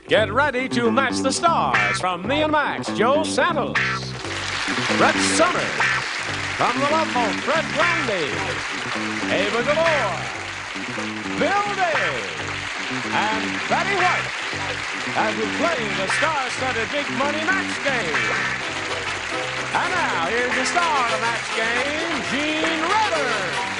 Get ready to match the stars from me and Max, Joe Santos, Brett Summers, from the Love Boat, Fred Brandy, Ava Galore, Bill Day, and Betty White, as we play the star-studded Big Money Match Game. And now, here's the star of the match game, Gene Rutherford.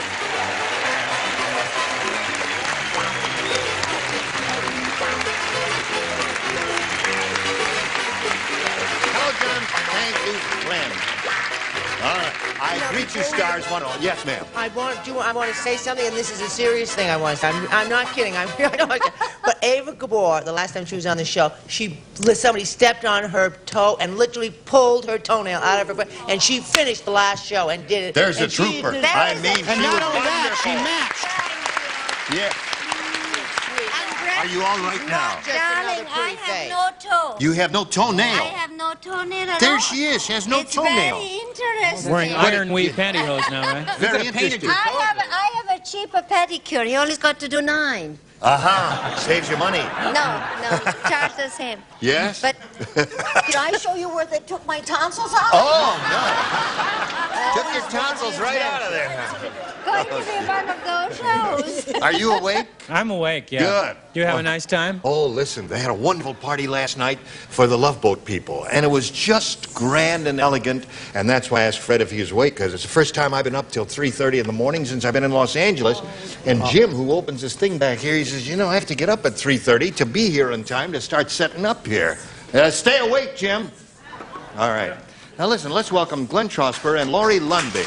Hello, John. Thank you, Glenn. All right. I greet you, stars. Yes, ma'am. I want to say something, and this is a serious thing I want to say. I'm not kidding. But Ava Gabor, the last time she was on the show, somebody stepped on her toe and literally pulled her toenail out of her foot, and she finished the last show and did it. There's a trooper. And not only that, she matched. Yeah. Are you all right now? Darling, I have no toe. You have no toenail. I have no toenail at all. There she is. She has no toenail. It's very interesting. Wearing weave pantyhose now, right? Very interesting. I have a cheaper pedicure. You only got to do 9. Aha. Saves you money. No, charge the same. Yes? But Did I show you where they took my tonsils out? Oh, no. Took your tonsils right out of there. going to be one of those shows. Are you awake? I'm awake, yeah. Good. You have a nice time? Oh, listen, they had a wonderful party last night for the Love Boat people, and it was just grand and elegant, and that's why I asked Fred if he was awake, because it's the first time I've been up till 3:30 in the morning since I've been in Los Angeles, and Jim, who opens this thing back here, he says, you know, I have to get up at 3:30 to be here in time to start setting up here. Stay awake, Jim. All right. Now listen, let's welcome Glenn Trosper and Laurie Lundby.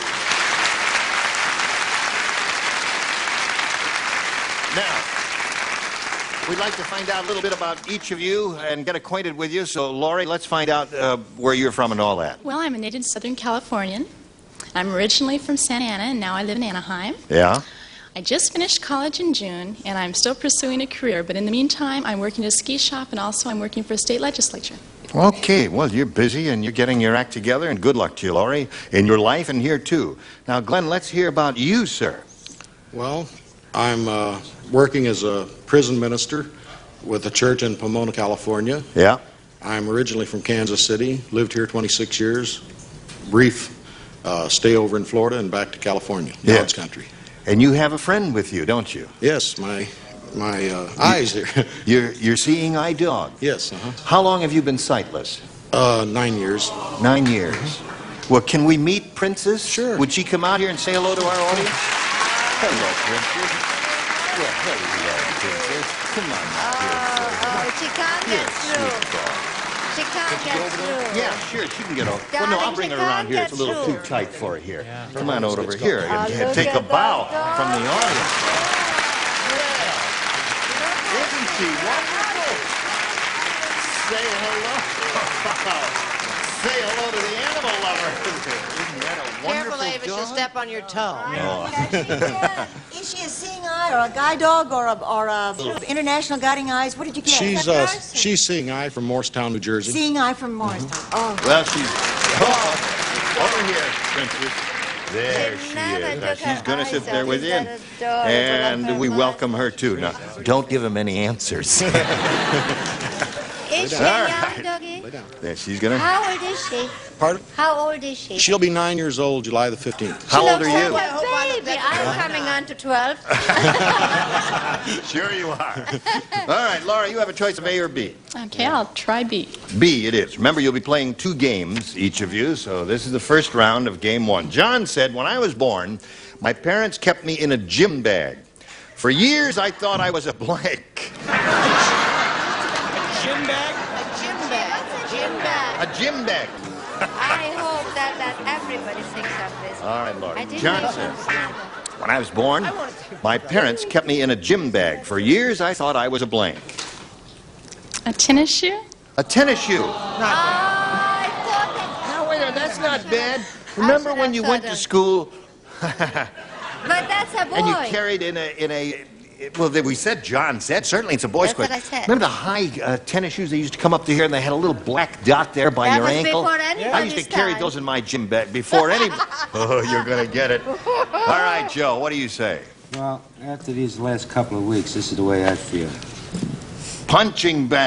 Now, we'd like to find out a little bit about each of you and get acquainted with you. So, Laurie, let's find out where you're from and all that. Well, I'm a native Southern Californian. I'm originally from Santa Ana, and now I live in Anaheim. Yeah? I just finished college in June, and I'm still pursuing a career. But in the meantime, I'm working at a ski shop, and also I'm working for a state legislature. Okay, well, you're busy and you're getting your act together, and good luck to you, Laurie, in your life and here, too. Now, Glenn, let's hear about you, sir. Well, I'm working as a prison minister with a church in Pomona, California. Yeah? I'm originally from Kansas City, lived here 26 years, brief stay over in Florida and back to California, God's country. And you have a friend with you, don't you? Yes, my eyes here. You're seeing eye dog? Yes, How long have you been sightless? 9 years. 9 years. Well, can we meet Princess? Sure. Would she come out here and say hello to our audience? Hello, Princess. Well, hello, Princess. Come on now, She can't get through. She can't get through. Yeah, sure, she can get over. Well, no, I'll bring her around here. It's a little too tight for her here. Yeah. Come on over here and take a bow from the audience. Yeah. Isn't she wonderful? Say hello. Say hello to the animal lover. Isn't that a wonderful Careful, Ava, she'll dog? step on your toe. Is she a seeing eye or a guide dog or a international guiding eyes? What did you get? She's seeing eye from Morristown, New Jersey. Seeing eye from Morristown. Oh. Well, she's over here, Princess. There she is. Now, she's going to sit there with you. And we welcome her, too. Now, don't give him any answers. Is she a young doggy? There, she's going to... How old is she? Pardon? How old is she? She'll be 9 years old July the 15th. How old are you? Like a baby. I'm coming on to 12. Sure you are. All right, Laura, you have a choice of A or B. Okay, I'll try B. B it is. Remember, you'll be playing 2 games, each of you, so this is the first round of game 1. John said, when I was born, my parents kept me in a gym bag. For years, I thought I was a blank. Gym bag? A gym bag. What's a gym bag? A gym bag. I hope that everybody thinks of this. All right, Laura. I didn't John know. said, when I was born, my parents kept me in a gym bag. For years, I thought I was a blank. A tennis shoe? A tennis shoe. I thought Now, wait a minute, that's not bad. Remember when you went to school that, but that's a boy. and you carried in a well, we said, John said, certainly it's a boy's That's what question. I said. Remember the high tennis shoes that used to come up to here and they had a little black dot there by That your was ankle? before I used to anybody's carry time. those in my gym bag before any... Oh, you're going to get it. All right, Joe, what do you say? Well, after these last couple of weeks, this is the way I feel. Punching bag.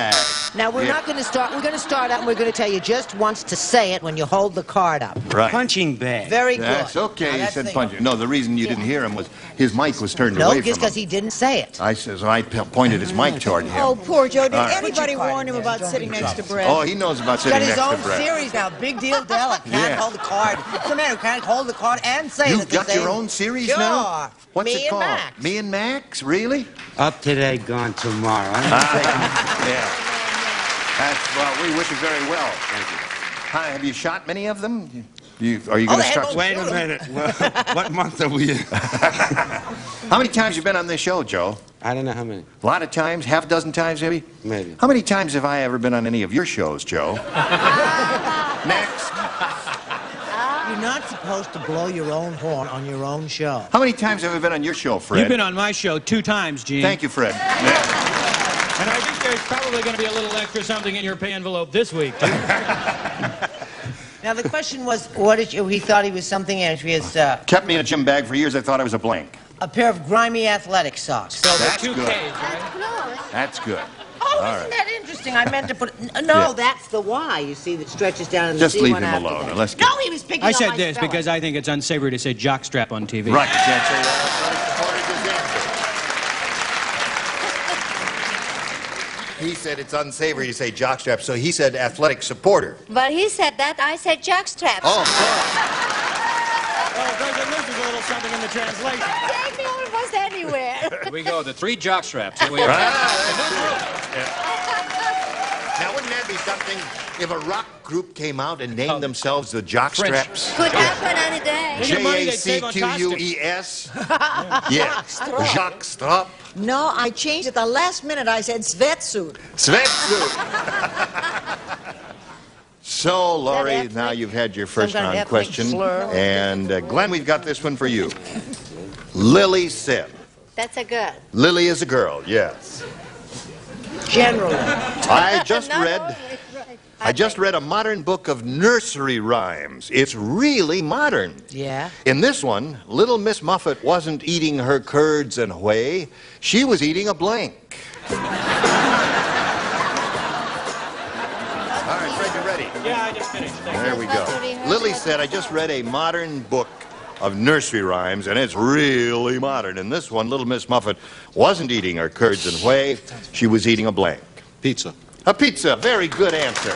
Now, we're not going to start. We're going to start out and we're going to tell you just once to say it when you hold the card up. Right. Punching bag. Very good. That's okay. Now, He that's said the- punch. No, the reason you didn't hear him was his mic was turned No, away just from because him. he didn't say it. So I pointed his mic toward him. Oh, poor Joe. Did All right. anybody Put your card warn in him there. about Don't sitting be next to trouble. Brett? Oh, he knows about He's got sitting his next own to Brett. series now. Big deal, Della. Can't Yeah. hold the card. What's the matter? Can't hold the card and say it You've at the got same... your own series Sure. now? What's Me it and called? Max. Me and Max? Really? Up today, gone tomorrow. Yeah. Well, we wish you very well. Thank you. Hi, have you shot many of them? Are you going to they start? have Wait a minute. What month are we in? How many times have you been on this show, Joe? I don't know how many. A lot of times? Half a dozen times, maybe? Maybe. How many times have I ever been on any of your shows, Joe? Next. You're not supposed to blow your own horn on your own show. How many times have I been on your show, Fred? You've been on my show 2 times, Gene. Thank you, Fred. Yeah. And I think there's probably going to be a little extra something in your pay envelope this week, too. Now, the question was, what did you... He thought he was something else. He has Kept me in a gym bag for years. I thought I was a blank. a pair of grimy athletic socks. So the That's 2 Ks, good. right? That's good. Oh, All isn't right. that interesting? I meant to put... No, Yeah. that's the Y, you see, that stretches down in the Just C leave one him after alone, that. and let's No, get- he was picking I on said my this spelling. because I think it's unsavory to say jockstrap on TV. Right, you can't say that. He said it's unsavory to say jockstrap, so he said athletic supporter. Well, he said that. I said jockstrap. Oh, Well, there's a little something in the translation. Take me almost anywhere. Here we go, the 3 jockstraps. Here we are. Now, wouldn't that be something if a rock group came out and named themselves the Jockstraps? Could happen any day. Look at the money they save on J-A-C-Q-U-E-S? Yeah. Jockstrap. No, I changed it the last minute. I said sweatsuit. Svetsuit. So, Laurie, ethnic? now you've had your first Some kind of round ethnic question. slur? And, Glenn, we've got this one for you. Lily said. That's a girl. Lily is a girl, yes. Generally. I just Not read... always, right. I just read a modern book of nursery rhymes. It's really modern. Yeah? In this one, Little Miss Muffet wasn't eating her curds and whey. She was eating a blank. All right, Fred, you ready? Yeah, I just finished. Thank you. There we go. Supposed to rehearse Lily what said, I just read a modern book of nursery rhymes, and it's really modern. In this one, Little Miss Muffet wasn't eating her curds and whey. She was eating a blank. Pizza. A pizza. Very good answer.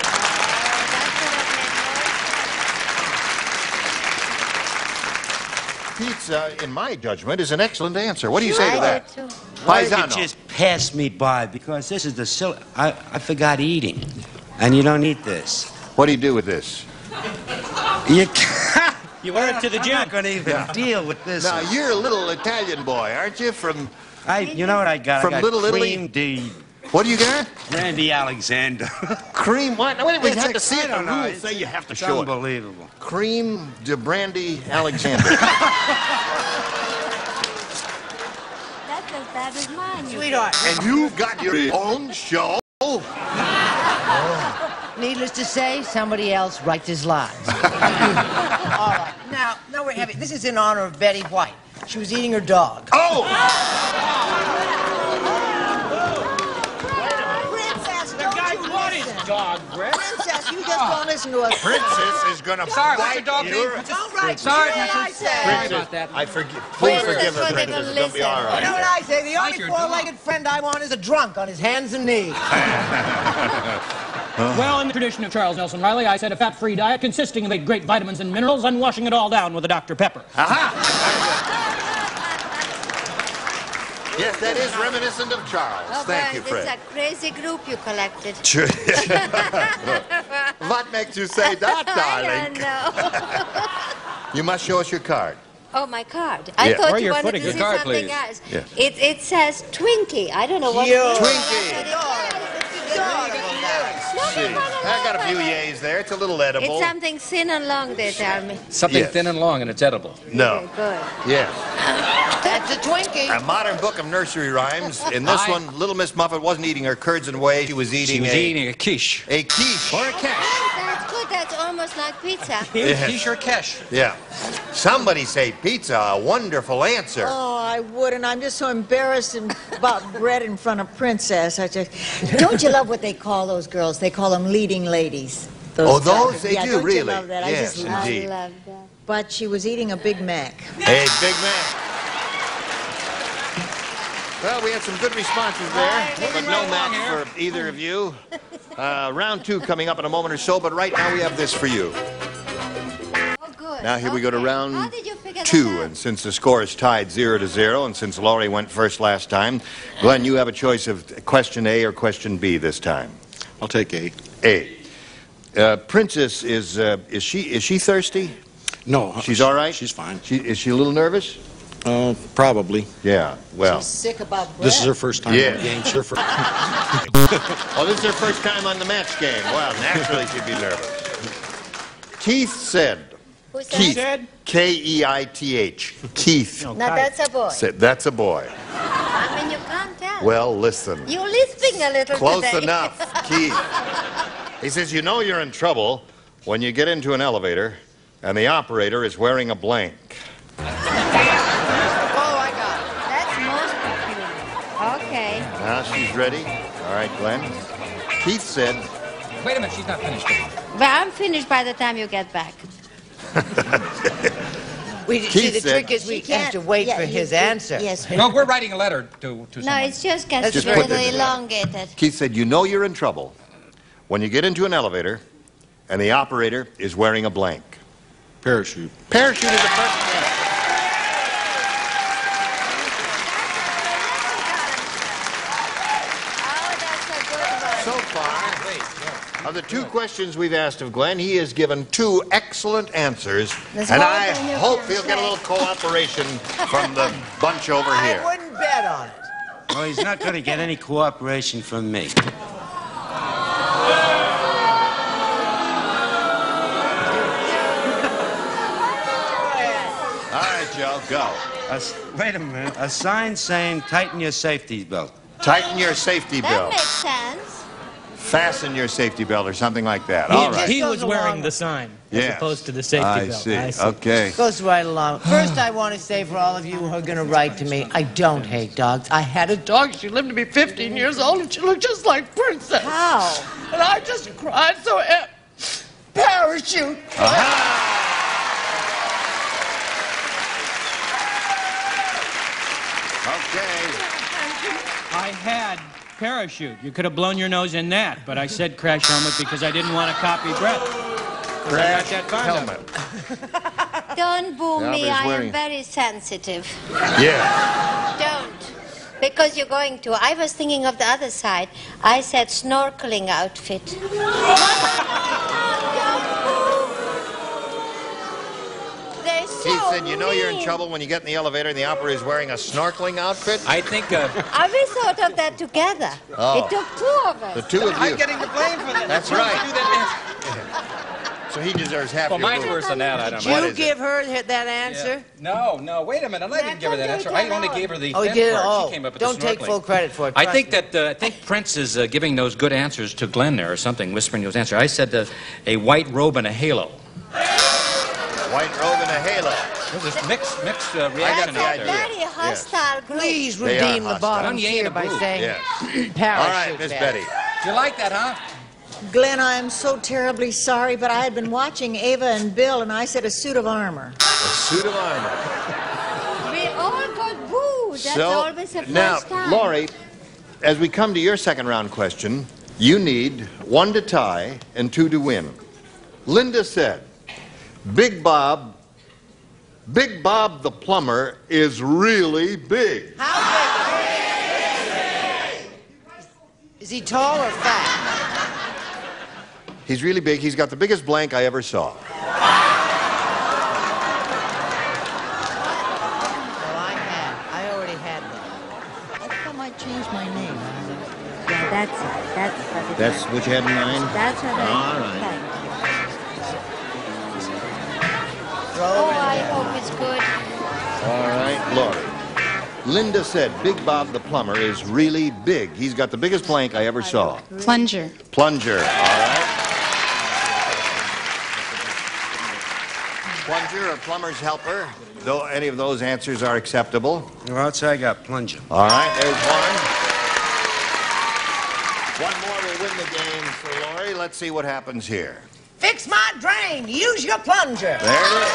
Pizza, in my judgment, is an excellent answer. What do you say to I that? do too. Why did Paisano. you just pass me by? Because this is the I forgot eating. And you don't eat this. What do you do with this? You You wear it to the I'm gym. not going to even deal with this. Now, you're a little Italian boy, aren't you? You know what I got? From I got Little Italy? cream de What do you got? Randy Alexander. Cream what? No, wait, we have to It's- see I it. The don't know. rules say you have to show it. Unbelievable. Cream de Brandy Alexander. That's as bad as mine. you Sweetheart, And you've got your own show? needless to say, somebody else writes his lines. All right. Now we're having... This is in honor of Betty White. She was eating her dog. Oh! Princess, The don't guy you bought his listen. dog, Brett. Princess, you just don't listen to us. Princess is gonna bite your... Don't write. Sorry, You know what I say? Princess, I forgive. Please forgive her, That's what they Princess. don't It's gonna be all listen. You know right. what I say? The only four-legged friend I want is a drunk on his hands and knees. Well, in the tradition of Charles Nelson Riley, I said a fat-free diet consisting of 8 great vitamins and minerals and washing it all down with a Dr. Pepper. Yes, that is reminiscent of Charles. Oh, Thank you, boy, Fred. It's a crazy group you collected. Sure. What makes you say that, I darling? don't know. You must show us your card. Oh, my card. I Yeah. thought Or you your wanted footing. to Your see card, something please. else. Yeah. It says Twinkie. I don't know what Yo. it is. Twinkie. Nobody wanna I got a know few what it yays there. It's a little is. edible. It's something thin and long, they tell me. Something Yes. thin and long, and it's edible. No. Good. Yes. That's a Twinkie. A modern book of nursery rhymes. In this one, Little Miss Muffet wasn't eating her curds and whey. She was eating, a quiche. a quiche. Or a cash. That's good. That's almost like pizza. Yeah. Quiche or cash. Yeah. Somebody say pizza. A wonderful answer. Oh, I would, and I'm just so embarrassed about Brett in front of Princess. Don't you love what they call those girls? They call them leading ladies. Those they yeah, do, don't really. You love that? Yes, I just love indeed. I love that. But she was eating a Big Mac. Hey, Big Mac. Well, we had some good responses there, but no match for either of you. Round 2 coming up in a moment or so, but right now we have this for you. Oh, good. Now here we go to How round did you figure 2, that out? and since the score is tied 0-0, and since Laurie went first last time, Glenn, you have a choice of question A or question B this time. I'll take A. A. Princess is she thirsty? No. She's all right? She's fine. Is she a little nervous? Probably. Yeah, well. She's sick about Brett. This is her first time Yeah. on the game. Sure. Oh, this is her first time on the match game. Well, naturally she'd be nervous. Keith said. Who said? Keith. Said? K-E-I-T-H. Keith. Now that's a boy. Said, that's a boy. I mean, you can't tell. Well, listen. You're lisping a little Close today. enough, Keith. He says, you know you're in trouble when you get into an elevator and the operator is wearing a blank. Oh, I got it. That's most peculiar. Okay. Now she's ready. All right, Glenn. Keith said, Wait a minute, she's not finished. But I'm finished by the time you get back. See, Keith the said- trick is we She have to can't- wait yeah, for his you- answer. Yes. No, we're writing a letter to No, someone. it just gets Let's just really put this- elongated. Keith said, you know you're in trouble when you get into an elevator and the operator is wearing a blank. Parachute. Parachute is the perfect answer. Oh, that's a good one. So far, of the 2 questions we've asked of Glenn, he has given 2 excellent answers, There's and more I than you hope can he'll get a say. little cooperation from the bunch over here. I wouldn't bet on it. Well, he's not going to get any cooperation from me. All right, Joe, go. Wait a minute. A sign saying tighten your safety belt. Tighten your safety That belt. makes sense. Fasten your safety belt or something like that. All right. He goes was wearing along. the sign as Yes. opposed to the safety I belt. see. Okay. Goes right along. First, I want to say for all of you who are going to write to me, I don't hate dogs. I had a dog. She lived to be 15 years old, and she looked just like Princess. How? And I just cried so. Parachute. Okay. I had parachute. You could have blown your nose in that, but I said crash helmet because I didn't want to copy Brett. 'Cause I got that fond of Helmet. Don't boo Yeah, me. but he's I wearing- am very sensitive. Yeah. Don't. Because you're going to. I was thinking of the other side. I said snorkeling outfit. They're so Keith said, you know you're in mean. trouble when you get in the elevator and the operator is wearing a snorkeling outfit? I think We thought of that together. Oh. It took 2 of us. The 2 of you. I'm getting the blame for that. That's Why would right. you do that? So he deserves half Well, your mine's boo. worse than that. I don't Did know. What you is give her that answer? No, wait a minute. I didn't give her that answer. I only gave her the Oh, you thin did? part. Oh, She came up with don't the take snorkeling. full credit for it. I trust think me. that Prince is giving those good answers to Glenn there or something, whispering those answers. I said a white robe and a halo. White robe and a halo. There's this mixed got reaction the out idea. there. Very hostile group. Please They are redeem the hostile. bottom Onion here and by blue. saying Yes. parachute. All right, Miss Betty. Do you like that, huh? Glenn, I am so terribly sorry, but I had been watching Ava and Bill, and I said a suit of armor. A suit of armor. We all got booed. That's always a first now, time. Laurie, as we come to your second round question, you need 1 to tie and 2 to win. Linda said, Big Bob the plumber is really big. How big? Is he tall or fat? He's really big. He's got the biggest blank I ever saw. Well, I already had that. I think I might change my name. Yeah, that's That's what you had in mind? That's what All right. Oh, I hope it's good. All right, Laurie. Linda said, Big Bob the plumber is really big. He's got the biggest blank I ever saw. Plunger. Plunger. All right. plunger or plumber's helper. Though any of those answers are acceptable. Well, I'd say I got plunger. All right, there's one. One more will win the game for Lori. Let's see what happens here. Fix my drain. Use your plunger. There it is.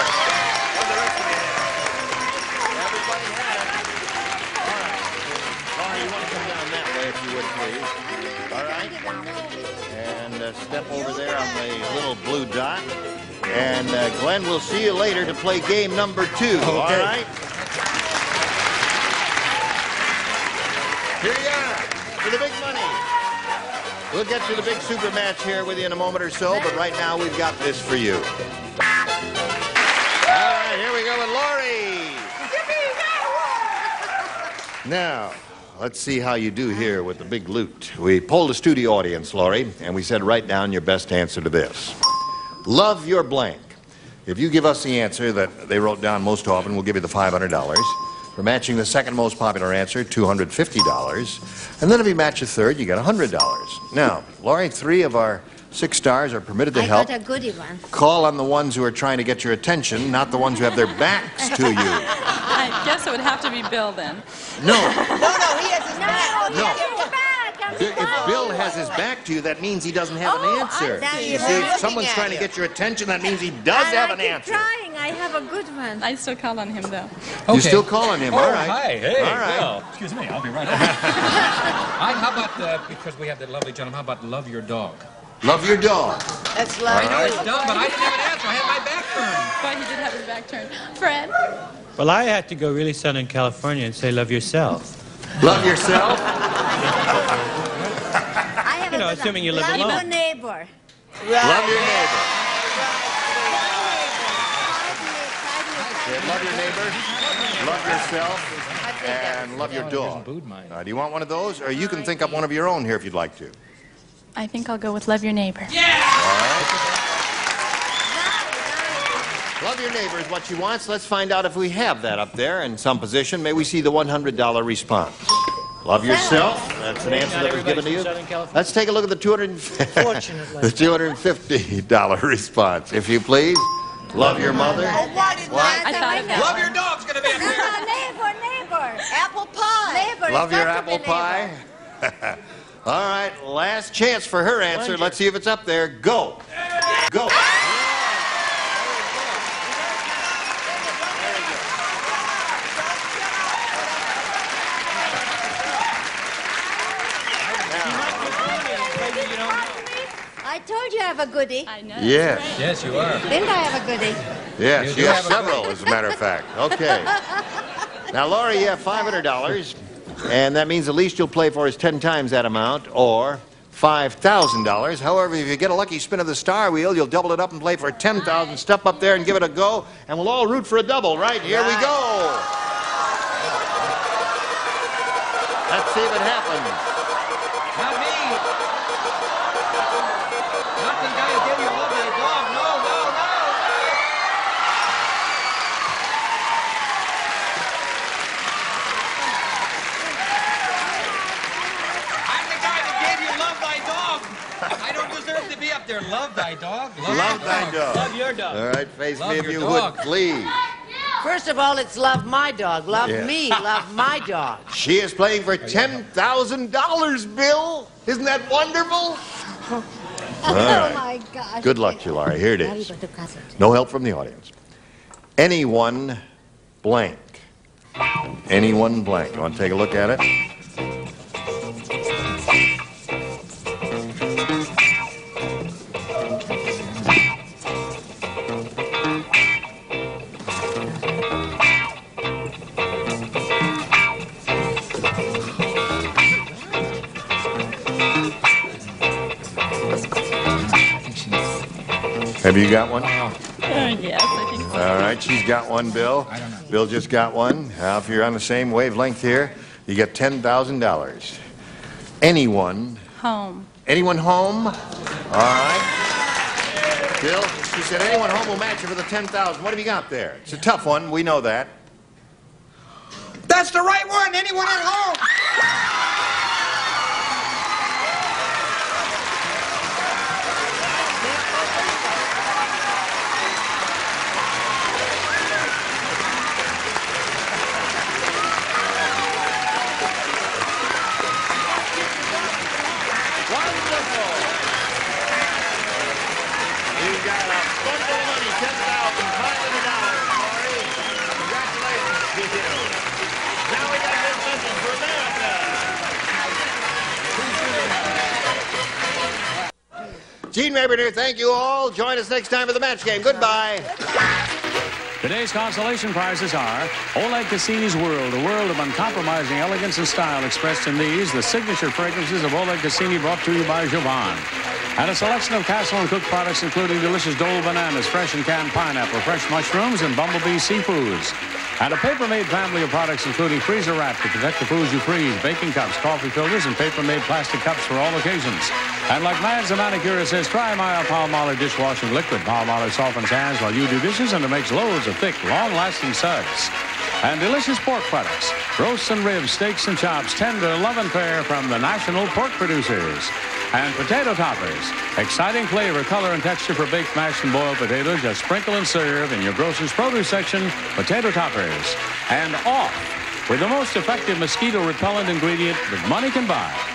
Everybody had it. All right. Lori, you want to come down that way if you would, please. All right. And step over there on the little blue dot. And Glenn, we'll see you later to play game number 2. Okay. All right? Here you are for the big money. We'll get to the big super match here with you in a moment or so, but right now we've got this for you. All right, here we go with Lori. Now, let's see how you do here with the big loot. We polled a studio audience, Lori, and we said write down your best answer to this. Love your blank. If you give us the answer that they wrote down most often, we'll give you the $500. For matching the second most popular answer, $250. And then if you match a third, you get $100. Now, Lori, 3 of our 6 stars are permitted to help. I got a goodie one. Call on the ones who are trying to get your attention, not the ones who have their backs to you. I guess it would have to be Bill then. No. No, he has his back. No. If Bill has his back to you, that means he doesn't have an answer. You see, if someone's trying to get your attention, that means he does have an answer. Trying. I have a good one. I still call on him though. You still call on him, all right. Hi, hey, all right. Bill. Excuse me, I'll be right back. How about, because we have that lovely gentleman, how about love your dog? Love your dog. That's I lovely. know it's dumb, but I didn't have an answer. I had my back turned. But he did have his back turned. Fred? Well, I had to go really Southern California and say love yourself. Love yourself? I have You know, assuming you live love alone. your neighbor. Love your neighbor. Love your neighbor, love yourself, and love your dog. Do you want one of those? Or you can think up one of your own here if you'd like to. I think I'll go with love your neighbor. All right. Love your neighbor is what she wants. Let's find out if we have that up there in some position. May we see the $100 response. Love yourself. That's an answer that was given to you. Let's take a look at the $250 response, if you please. Love your mother. Oh, why did I thought of that. Love your dog's going to be up there. Neighbor. Apple pie. Neighbor. Love your apple pie. All right, last chance for her answer. Let's see if it's up there. Go. Go. I told you I have a goodie. I know. Yes. Right. Yes, you are. Didn't I have a goodie? Yes, You you have have a several, as a matter of fact. Okay. Now, Laurie, you have $500, and that means the least you'll play for is 10 times that amount, or $5,000. However, if you get a lucky spin of the star wheel, you'll double it up and play for $10,000. Step up there and give it a go, and we'll all root for a double. Right, here we go. Let's see if it happens. Not me. Not the guy who gave you a lovely dog. No, no, no. I'm the guy that gave you love thy dog. I don't deserve to be up there. Love thy dog. Love thy dog. Love your dog. All right, face Love me if your you dog. would, please. First of all, it's love my dog. Love Yeah. me. Love my dog. She is playing for $10,000, Bill. Isn't that wonderful? Oh, right. my gosh. Good luck to you, Laurie. Here it is. No help from the audience. Anyone blank. Anyone blank. You want to take a look at it? Have you got one? Yes, I think so. All right, she's got one, Bill. I don't know. Bill just got one. Now, if you're on the same wavelength here, you get $10,000. Anyone? Home. Anyone home? All right. Bill, she said anyone home will match you for the $10,000. What have you got there? It's a tough one. We know that. That's the right one. Anyone at home? Gene Rayburn here. Thank you all. Join us next time for the match game. Goodbye. Today's consolation prizes are Oleg Cassini's World, a world of uncompromising elegance and style expressed in these, the signature fragrances of Oleg Cassini, brought to you by Jovan. And a selection of Castle and Cook products, including delicious Dole bananas, fresh and canned pineapple, fresh mushrooms, and Bumblebee seafoods. And a paper-made family of products, including freezer wrap to protect the foods you freeze, baking cups, coffee filters, and paper-made plastic cups for all occasions. And like Mads the manicurist says, try my Palmolive dishwashing liquid. Palmolive softens hands while you do dishes, and it makes loads of thick, long-lasting suds. And delicious pork products, roasts and ribs, steaks and chops, tender, love and fair from the national pork producers. And potato toppers, exciting flavor, color, and texture for baked, mashed, and boiled potatoes. Just sprinkle and serve in your grocer's produce section. Potato toppers. And off with the most effective mosquito repellent ingredient that money can buy.